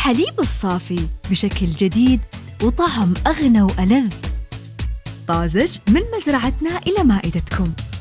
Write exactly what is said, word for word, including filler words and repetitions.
الحليب الصافي بشكل جديد وطعم أغنى وألذ، طازج من مزرعتنا إلى مائدتكم.